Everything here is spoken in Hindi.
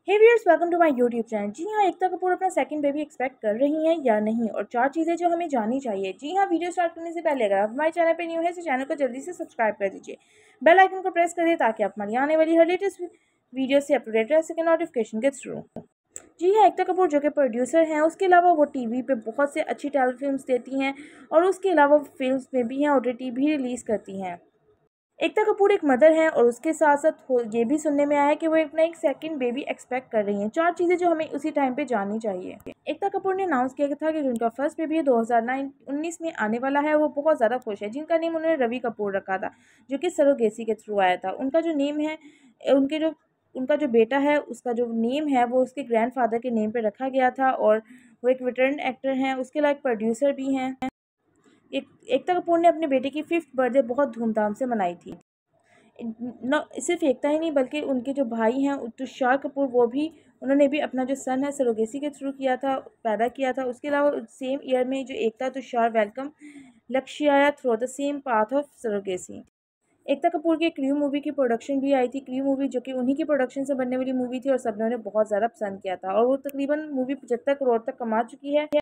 Hey viewers, welcome to my YouTube channel. जी हाँ, एकता कपूर अपना सेकंड बेबी एक्सपेक्ट कर रही हैं या नहीं, और 4 चीज़ें जो हमें जाननी चाहिए। जी हाँ, वीडियो स्टार्ट करने से पहले अगर आप हमारे चैनल पे न्यू है तो चैनल को जल्दी से सब्सक्राइब कर दीजिए, बेल आइकन को प्रेस करिए ताकि आप हमारी आने वाली हर लेटेस्ट वीडियो से अप टू डेट रह सके नोटिफिकेशन के थ्रू। जी हाँ, एकता कपूर जो कि प्रोड्यूसर हैं, उसके अलावा वो टीवी पे बहुत से अच्छी टेलीफिल्म्स देती हैं और उसके अलावा फिल्म्स में भी हैं, ओटीटी भी रिलीज़ करती हैं। एकता कपूर एक मदर हैं और उसके साथ साथ ये भी सुनने में आया है कि वो अपना एक सेकंड बेबी एक्सपेक्ट कर रही हैं। 4 चीज़ें जो हमें उसी टाइम पे जाननी चाहिए। एकता कपूर ने अनाउंस किया था कि जो उनका फर्स्ट बेबी 2019 में आने वाला है, वो बहुत ज़्यादा खुश है, जिनका नेम उन्होंने रवि कपूर रखा था, जो कि सरोगेसी के थ्रू आया था। उनका जो नेम है, उनका जो बेटा है, उसका जो नेम है वो उसके ग्रैंडफादर के नेम पे रखा गया था, और वो एक रिटर्न एक्टर हैं, उसके अलावा एक प्रोड्यूसर भी हैं। एकता कपूर ने अपने बेटे की 5th बर्थडे बहुत धूमधाम से मनाई थी। न सिर्फ एकता ही नहीं, बल्कि उनके जो भाई हैं तुषार कपूर, वो भी उन्होंने भी अपना जो सन है सरोगेसी के थ्रू किया था, पैदा किया था। उसके अलावा सेम ईयर में जो Ekta Tusshar welcome Lakshya through the same path of surrogacy. Ekta Kapoor की क्रू मूवी की प्रोडक्शन भी आई थी। क्रू मूवी जो कि उन्हीं की प्रोडक्शन से बनने वाली मूवी थी और सबने उन्हें बहुत ज़्यादा पसंद किया था, और वो तकरीबन मूवी 75 करोड़ तक कमा चुकी है।